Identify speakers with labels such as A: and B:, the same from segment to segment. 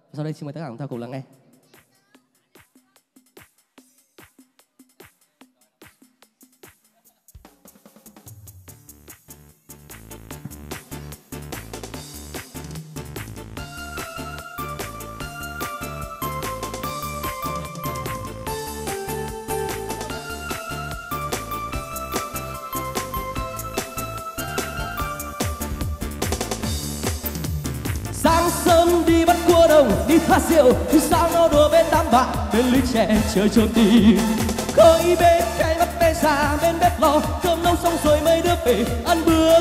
A: Sau đây xin mời tất cả chúng ta cùng lắng nghe. Sáng sớm đi bắt cua đồng, đi pha rượu, đi sao nó đùa bên đám bạn, bên ly chè chơi trốn tìm. Khói bếp cháy mắt mẹ già bên bếp lò, cơm nấu xong rồi mấy đứa về ăn bữa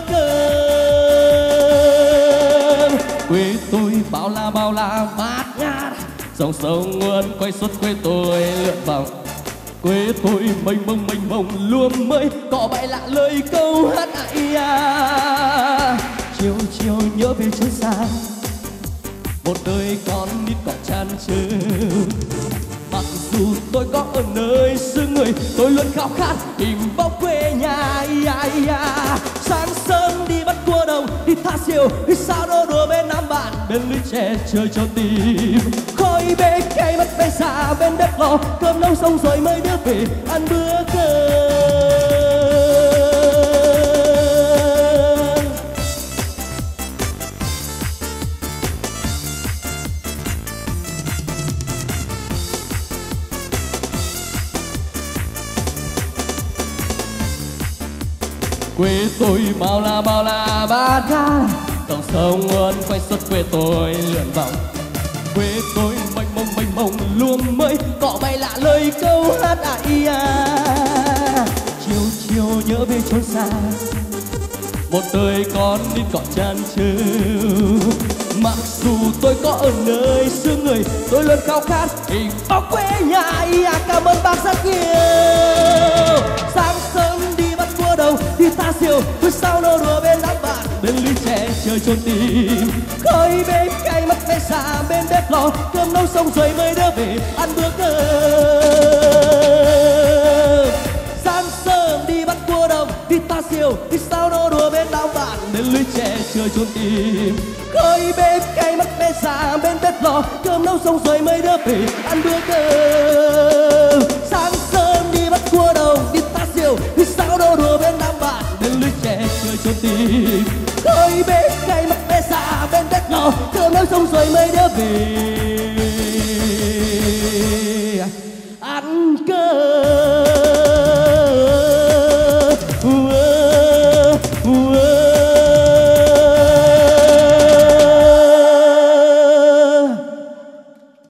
A: cơm. Quê tôi bao la bát ngát, dòng sông nguồn quay suốt quê tôi lượn vòng. Quê tôi mênh mông luôn mới cỏ bãi lạ lời câu hát ai à. Chiều chiều nhớ về chốn xa, một đời con nít còn chan chừ. Mặc dù tôi có ở nơi xứ người, tôi luôn khao khát tìm bóng quê nhà. Sáng sớm đi bắt cua đồng, đi thả diều, đi sao đô đùa bên đám bạn, bên ly chè chơi cho tìm. Khói bếp cây mất bé già bên bếp lò, cơm nấu xong rồi mới đưa về ăn bữa cơm. Quê tôi bao la bát ngát, dòng sông nguồn quay suốt quê tôi lượn vòng. Quê tôi mênh mông luôn mới cỏ bay lạ lời câu hát ai à. Chiều chiều nhớ về chốn xa, một đời con nít còn chan chừ. Mặc dù tôi có ở nơi xứ người, tôi luôn khao khát hình bóng quê nhà. Cảm ơn bác rất nhiều. Sáng sớm đi bắt cua đồng, đi ta diều, tôi sao nô đùa bên đám bạn, bên ly chè chơi trốn tìm. Khói bếp cay mắt mẹ già bên bếp lò, cơm nấu xong rồi mới đưa về ăn bữa cơm. Sáng sớm đi bắt cua đồng, đi ta diều, đi sao nô đùa bên đám bạn, bên ly chè chơi trốn tìm. Khói bếp cay mắt mẹ già bên bếp lò, cơm nấu xong rồi mới đưa về ăn bữa cơm. Sáng sớm đi bắt cua đồng, đi ta diều, đi sao đô đùa bên đám bạn, bên ly chè chơi trốn tìm. Khói bếp cay mắt mẹ già bên bếp lò, cơm nấu xong rồi mới đưa về